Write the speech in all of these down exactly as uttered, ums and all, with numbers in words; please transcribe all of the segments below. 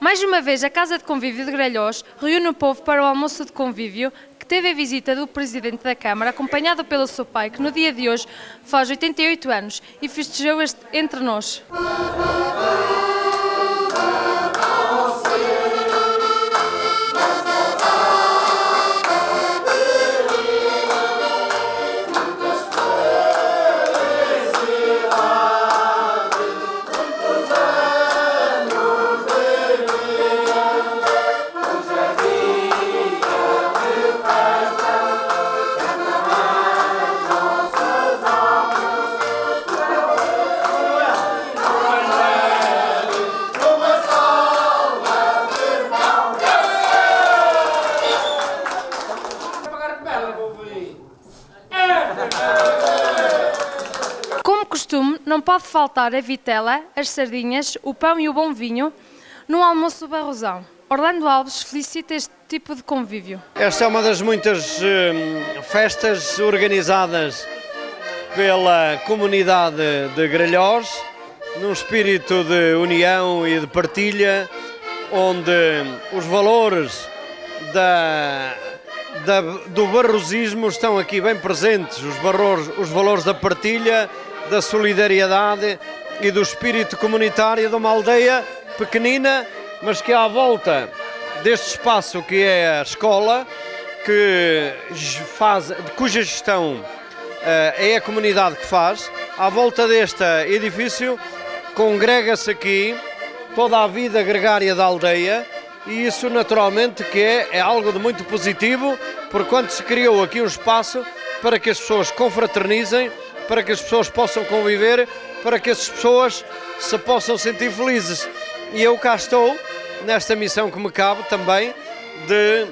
Mais uma vez, a Casa de Convívio de Gralhós reúne o povo para o almoço de convívio, que teve a visita do Presidente da Câmara, acompanhado pelo seu pai, que no dia de hoje faz oitenta e oito anos e festejou este entre nós. Como costume, não pode faltar a vitela, as sardinhas, o pão e o bom vinho no almoço do Barrosão. Orlando Alves felicita este tipo de convívio. Esta é uma das muitas uh, festas organizadas pela comunidade de Gralhós, num espírito de união e de partilha, onde os valores da, da, do barrosismo estão aqui bem presentes, os valores, os valores da partilha, da solidariedade e do espírito comunitário de uma aldeia pequenina, mas que à volta deste espaço que é a escola, que faz, cuja gestão uh, é a comunidade que faz, à volta deste edifício congrega-se aqui toda a vida gregária da aldeia, e isso naturalmente que é, é algo de muito positivo, porquanto se criou aqui um espaço para que as pessoas confraternizem, para que as pessoas possam conviver, para que as pessoas se possam sentir felizes. E eu cá estou, nesta missão que me cabe também, de,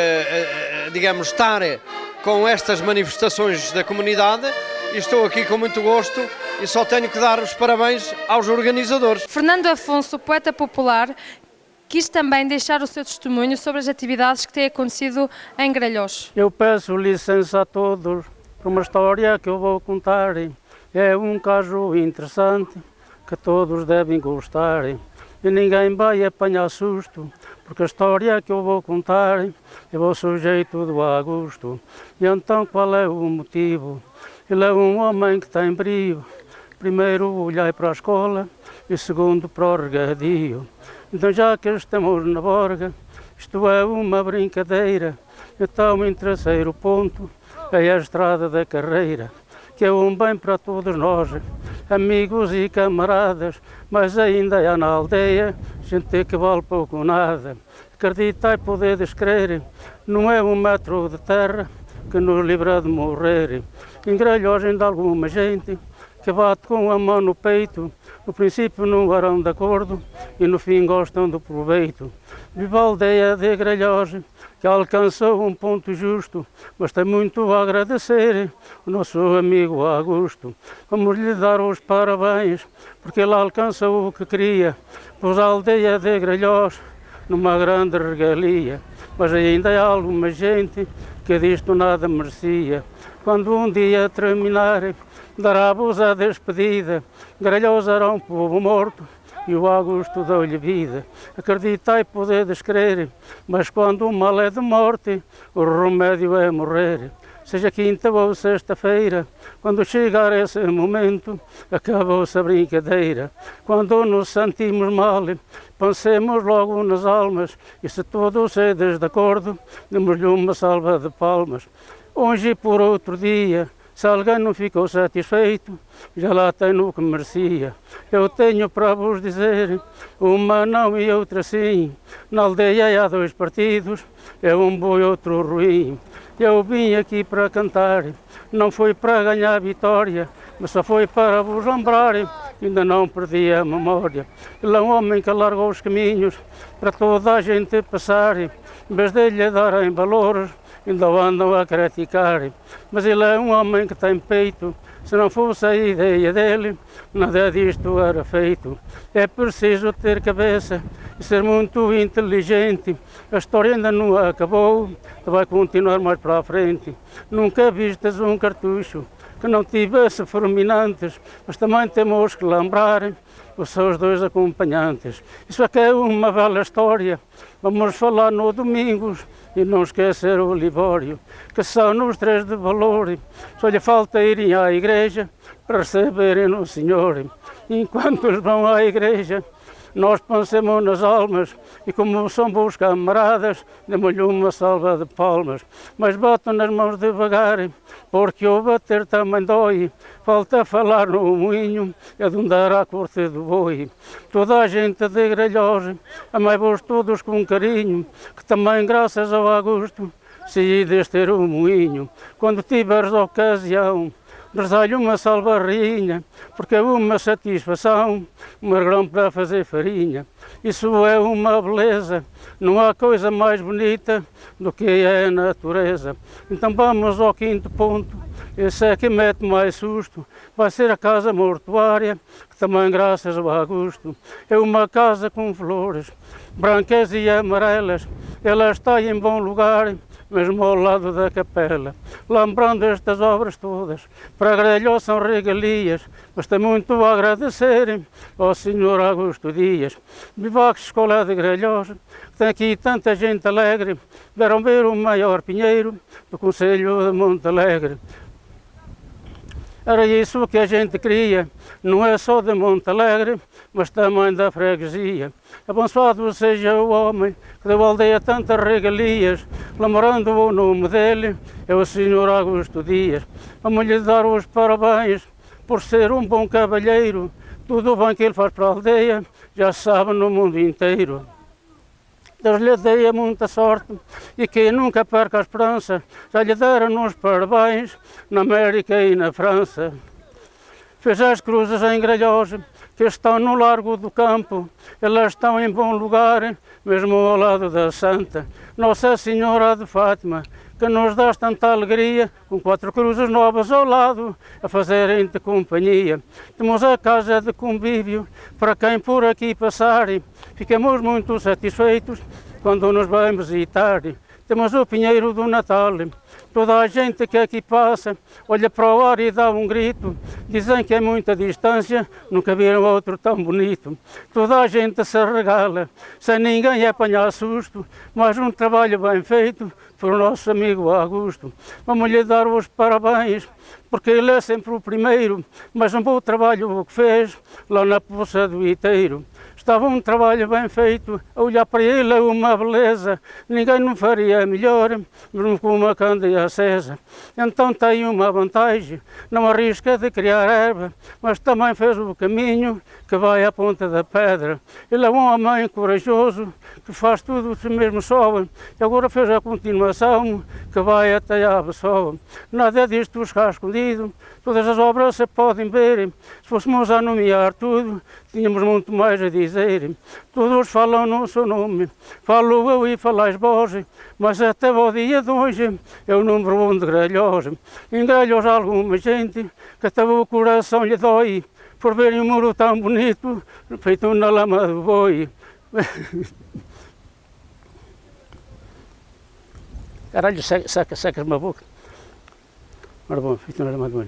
eh, digamos, estar com estas manifestações da comunidade, e estou aqui com muito gosto e só tenho que dar os parabéns aos organizadores. Fernando Afonso, poeta popular, quis também deixar o seu testemunho sobre as atividades que têm acontecido em Gralhós. Eu peço licença a todos por uma história que eu vou contar. É um caso interessante que todos devem gostar. E ninguém vai apanhar susto, porque a história que eu vou contar é o sujeito do Augusto. E então qual é o motivo? Ele é um homem que tem brio. Primeiro olhai para a escola e segundo para o regadio. Então já que estamos na borga, isto é uma brincadeira. Então em terceiro ponto é a estrada da carreira, que é um bem para todos nós, amigos e camaradas, mas ainda há na aldeia gente que vale pouco ou nada. Acreditai poder descrer, não é um metro de terra que nos livra de morrer. Em Gralhós ainda há alguma gente que bate com a mão no peito, no princípio não eram de acordo e no fim gostam do proveito. Viva a aldeia de Gralhós, que alcançou um ponto justo, mas tem muito a agradecer o nosso amigo Augusto. Vamos lhe dar os parabéns, porque ele alcançou o que queria, pôs a aldeia de Gralhós numa grande regalia. Mas ainda há alguma gente que disto nada merecia. Quando um dia terminar, dará-vos a despedida, Gralhós era um povo morto, e o Augusto deu-lhe vida. Acreditai poder descrer, mas quando o mal é de morte, o remédio é morrer. Seja quinta ou sexta-feira, quando chegar esse momento, acabou-se a brincadeira. Quando nos sentimos mal, pensemos logo nas almas, e se todos sedes de acordo, demos-lhe uma salva de palmas. Hoje por outro dia, se alguém não ficou satisfeito, já lá tem no que merecia. Eu tenho para vos dizer, uma não e outra sim. Na aldeia há dois partidos, é um bom e outro ruim. Eu vim aqui para cantar, não foi para ganhar vitória, mas só foi para vos lembrar, ainda não perdi a memória. Ele é um homem que largou os caminhos para toda a gente passar, em vez de lhe darem valores, ainda andam a criticar. Mas ele é um homem que tem peito, se não fosse a ideia dele, nada disto era feito. É preciso ter cabeça e ser muito inteligente. A história ainda não acabou, vai continuar mais para a frente. Nunca vistas um cartucho que não tivesse fulminantes, mas também temos que lembrar os seus dois acompanhantes. Isso é que é uma bela história, vamos falar no domingos e não esquecer o Libório, que são nos três de valor, só lhe falta irem à igreja para receberem o Senhor. Enquanto eles vão à igreja, nós pensemos nas almas e, como são bons camaradas, demos-lhe uma salva de palmas. Mas batam nas mãos devagar, porque o bater também dói. Falta falar no moinho, é de um dar à corte do boi. Toda a gente de Grelhós, amai-vos todos com carinho, que também graças ao Augusto se ides ter um moinho. Quando tiveres ocasião, rezai-lhe uma salva-rainha, porque é uma satisfação, uma grão para fazer farinha. Isso é uma beleza, não há coisa mais bonita do que é a natureza. Então vamos ao quinto ponto, esse é que mete mais susto, vai ser a casa mortuária, que também graças ao Augusto é uma casa com flores, brancas e amarelas, ela está em bom lugar, mesmo ao lado da capela. Lembrando estas obras todas, para Grelhós são regalias, mas tem muito a agradecer ao senhor Augusto Dias. Vivax Escola de Grelhós, que tem aqui tanta gente alegre, deram ver o maior pinheiro do Conselho de Monte Alegre. Era isso que a gente queria, não é só de Monte Alegre, mas também da freguesia. Abençoado seja o homem que deu à aldeia tantas regalias, lembrando o nome dele, é o senhor Augusto Dias. Vamos lhe dar os parabéns por ser um bom cavalheiro, tudo o bem que ele faz para a aldeia, já se sabe no mundo inteiro. Deus lhe dê muita sorte e que nunca perca a esperança, já lhe deram os parabéns na América e na França. Fez as cruzes em Grelhós, que estão no largo do campo, elas estão em bom lugar, mesmo ao lado da Santa Nossa Senhora de Fátima, que nos dás tanta alegria, com quatro cruzes novas ao lado, a fazerem-te companhia. Temos a casa de convívio, para quem por aqui passar, ficamos muito satisfeitos quando nos vem visitar. Temos o Pinheiro do Natal, toda a gente que aqui passa, olha para o ar e dá um grito, dizem que é muita distância, nunca viram outro tão bonito. Toda a gente se regala, sem ninguém apanhar susto, mas um trabalho bem feito por nosso amigo Augusto. Vamos lhe dar os parabéns, porque ele é sempre o primeiro, mas um bom trabalho o que fez lá na Poça do Iteiro. Estava um trabalho bem feito, a olhar para ele é uma beleza, ninguém não faria melhor, mesmo com uma candeia acesa. Então tem uma vantagem, não arrisca de criar erva, mas também fez o caminho que vai à ponta da pedra. Ele é um homem corajoso, que faz tudo se mesmo só, e agora fez a continuação, que vai até a Abissó. Nada disto está escondido, todas as obras se podem ver, se fôssemos a nomear tudo, tínhamos muito mais a dizer. Todos falam no seu nome, falo eu e falais vós, mas até o dia de hoje é o número um de Grelhós. Em Grelhós há alguma gente que até o coração lhe dói, por verem um muro tão bonito, feito na lama do boi. Caralho, saca, sacas-me a boca. Ora bom, feito na lama do boi.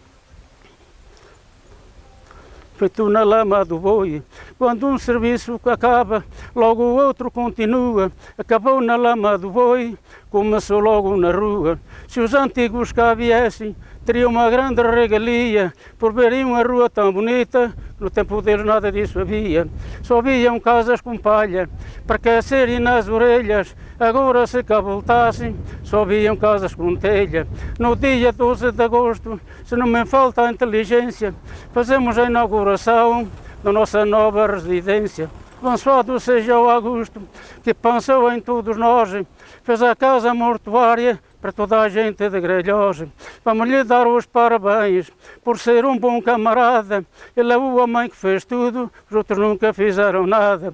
Feito na lama do boi, quando um serviço acaba, logo o outro continua. Acabou na lama do boi, começou logo na rua. Se os antigos cá viessem, teriam uma grande regalia, por verem uma rua tão bonita, no tempo deles nada disso havia. Só viam casas com palha, para aquecerem nas orelhas, agora se cá voltassem, só viam casas com telha. No dia doze de agosto, se não me falta a inteligência, fazemos a inauguração da nossa nova residência. Abençoado seja o Augusto, que pensou em todos nós, fez a casa mortuária para toda a gente de Grelhós. Vamos lhe dar os parabéns por ser um bom camarada. Ele é o homem que fez tudo, os outros nunca fizeram nada.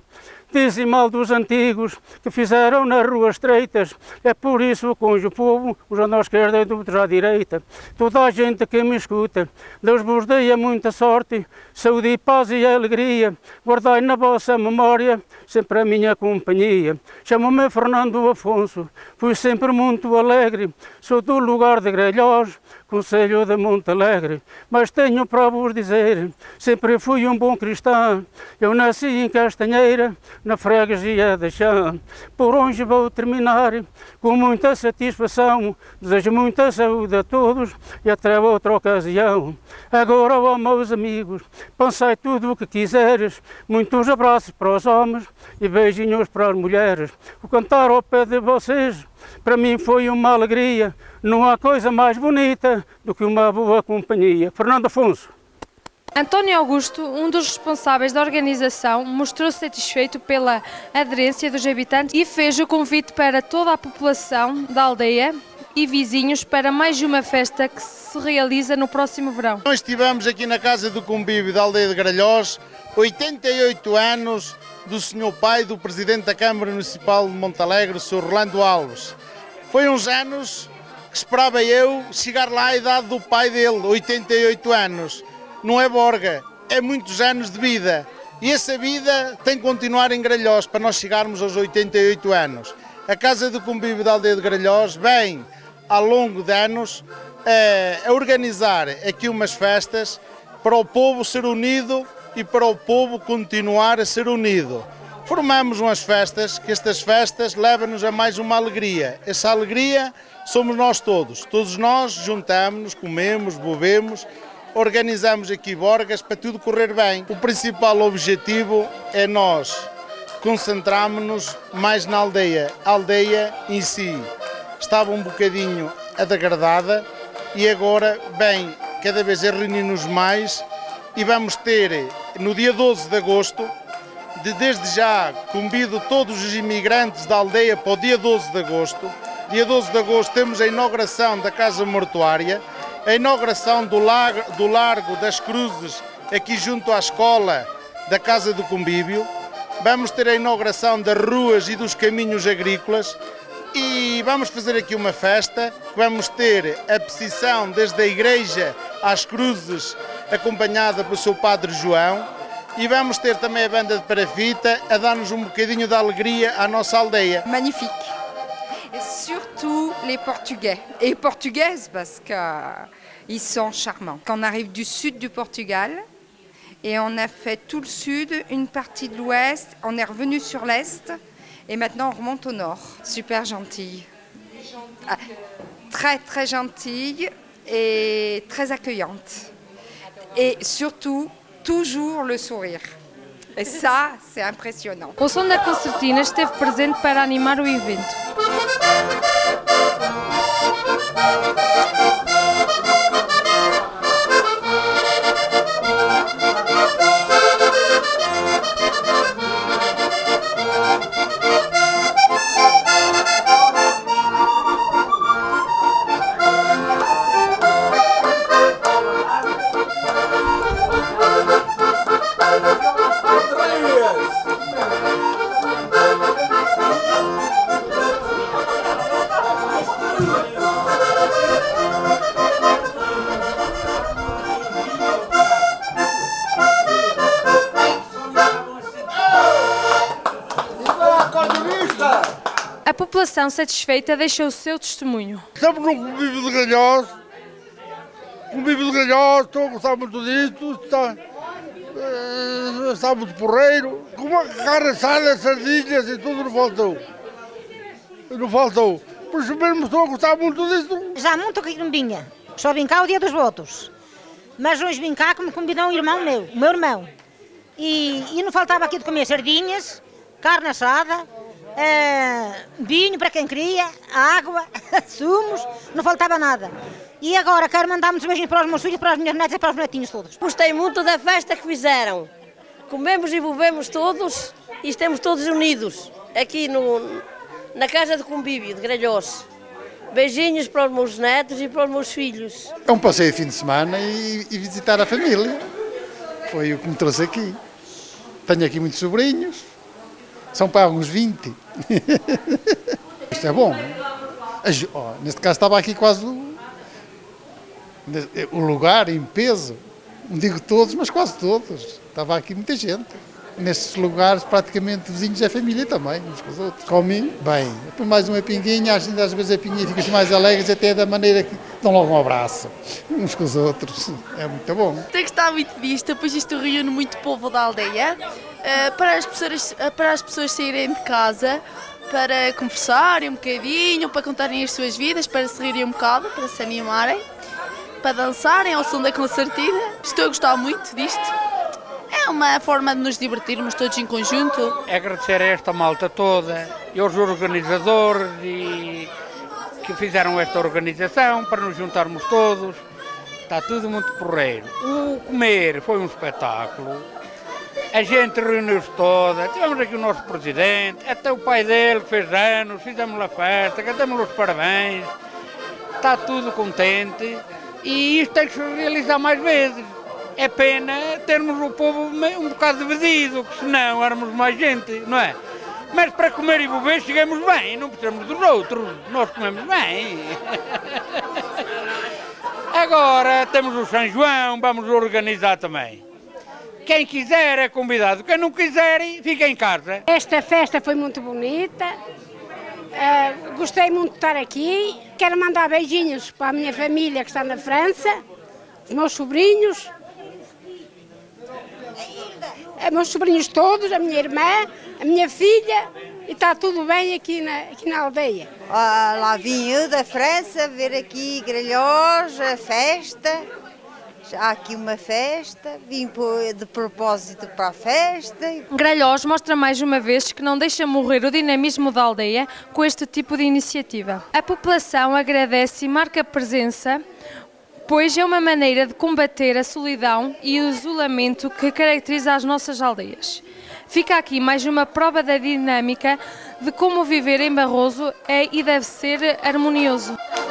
Dizem mal dos antigos que fizeram nas ruas estreitas. É por isso que hoje o povo, os à esquerda e outros à direita. Toda a gente que me escuta, Deus vos dê muita sorte, saúde e paz e alegria. Guardai na vossa memória sempre a minha companhia. Chamo-me Fernando Afonso, fui sempre muito alegre. Sou do lugar de Grelhós, concelho de Montalegre. Mas tenho para vos dizer, sempre fui um bom cristão. Eu nasci em Castanheira, na freguesia de Chã. Por hoje vou terminar com muita satisfação. Desejo muita saúde a todos e até outra ocasião. Agora, ó meus amigos, pensai tudo o que quiseres. Muitos abraços para os homens e beijinhos para as mulheres. O cantar ao pé de vocês, para mim foi uma alegria. Não há coisa mais bonita do que uma boa companhia. Fernando Afonso. António Augusto, um dos responsáveis da organização, mostrou-se satisfeito pela aderência dos habitantes e fez o convite para toda a população da aldeia e vizinhos para mais uma festa que se realiza no próximo verão. Nós estivemos aqui na Casa do Convívio da aldeia de Grelhós, oitenta e oito anos do senhor pai do Presidente da Câmara Municipal de Montalegre, o senhor Rolando Alves. Foi uns anos que esperava eu chegar lá à idade do pai dele, oitenta e oito anos. Não é borga, é muitos anos de vida. E essa vida tem que continuar em Grelhós para nós chegarmos aos oitenta e oito anos. A Casa do Convívio da aldeia de Grelhós vem, ao longo de anos, a organizar aqui umas festas para o povo ser unido e para o povo continuar a ser unido. Formamos umas festas, que estas festas levam-nos a mais uma alegria. Essa alegria somos nós todos. Todos nós juntamos-nos, comemos, bebemos, organizamos aqui borgas para tudo correr bem. O principal objetivo é nós concentrarmos-nos mais na aldeia. A aldeia em si estava um bocadinho degradada e agora, bem, cada vez reunimos mais e vamos ter no dia doze de agosto, de, desde já convido todos os imigrantes da aldeia para o dia doze de agosto. Dia doze de agosto temos a inauguração da Casa Mortuária, a inauguração do, lago, do Largo das Cruzes, aqui junto à escola da Casa do Convívio. Vamos ter a inauguração das ruas e dos caminhos agrícolas e vamos fazer aqui uma festa. Vamos ter a procissão desde a igreja às Cruzes, acompanhada pelo seu Padre João. E vamos ter também a banda de parafita a dar-nos um bocadinho de alegria à nossa aldeia. Magnifique. Et surtout les Portugais et Portugaises parce qu'ils sont charmants. Quand on arrive du sud du Portugal et on a fait tout le sud, une partie de l'ouest, on est revenu sur l'est et maintenant on remonte au nord. Super gentille. Ah, très très gentille et très accueillante. Et surtout, toujours le sourire. Et ça, c'est impressionnant. O som da concertina esteve presente para animar o evento. A população satisfeita deixou o seu testemunho. Estamos no convívio de Grelhós, convívio de Grelhós, estou a gostar muito disto, está, está muito porreiro, com uma carne assada, sardinhas e tudo não faltou. Não faltou. Por isso mesmo estou a gostar muito disto. Já muito que não vinha, só vim cá o dia dos votos. Mas hoje vim cá como convidou um irmão meu, o meu irmão. E, e não faltava aqui de comer sardinhas, carne assada, Uh, vinho para quem queria, água, sumos, não faltava nada. E agora quero mandar muitos beijinhos para os meus filhos, para as minhas netas e para os netinhos todos. Gostei muito da festa que fizeram. Comemos e bebemos todos e estamos todos unidos aqui no, na Casa de Convívio de Grelhós. Beijinhos para os meus netos e para os meus filhos. É um passeio de fim de semana e, e visitar a família. Foi o que me trouxe aqui. Tenho aqui muitos sobrinhos. São para uns vinte. Isto é bom. Oh, neste caso estava aqui quase o, o lugar em peso. Não digo todos, mas quase todos. Estava aqui muita gente. Nestes lugares, praticamente vizinhos da família também, uns com os outros. Comem bem. Depois mais uma pinguinha, às vezes a pinguinha fica mais alegre, até da maneira que dão logo um abraço, uns com os outros. É muito bom. Tenho que estar muito disto, pois isto reúne muito povo da aldeia, para as pessoas, para as pessoas saírem de casa, para conversarem um bocadinho, para contarem as suas vidas, para se rirem um bocado, para se animarem, para dançarem ao som da concertina. Estou a gostar muito disto. É uma forma de nos divertirmos todos em conjunto. Agradecer a esta malta toda e aos organizadores e que fizeram esta organização para nos juntarmos todos. Está tudo muito porreiro. O comer foi um espetáculo. A gente reuniu-se toda. Tivemos aqui o nosso presidente, até o pai dele que fez anos, fizemos a festa, cantamos os parabéns. Está tudo contente e isto tem que se realizar mais vezes. É pena termos o povo um bocado dividido, que senão éramos mais gente, não é? Mas para comer e beber chegamos bem, não precisamos dos outros, nós comemos bem. Agora temos o São João, vamos organizar também. Quem quiser é convidado, quem não quiser fica em casa. Esta festa foi muito bonita, uh, gostei muito de estar aqui. Quero mandar beijinhos para a minha família que está na França, os meus sobrinhos, meus sobrinhos todos, a minha irmã, a minha filha, e está tudo bem aqui na, aqui na aldeia. Ah, lá vim eu da França ver aqui Grelhós, a festa. Há aqui uma festa, vim de propósito para a festa. Grelhós mostra mais uma vez que não deixa morrer o dinamismo da aldeia com este tipo de iniciativa. A população agradece e marca presença, pois é uma maneira de combater a solidão e o isolamento que caracteriza as nossas aldeias. Fica aqui mais uma prova da dinâmica de como viver em Barroso é e deve ser harmonioso.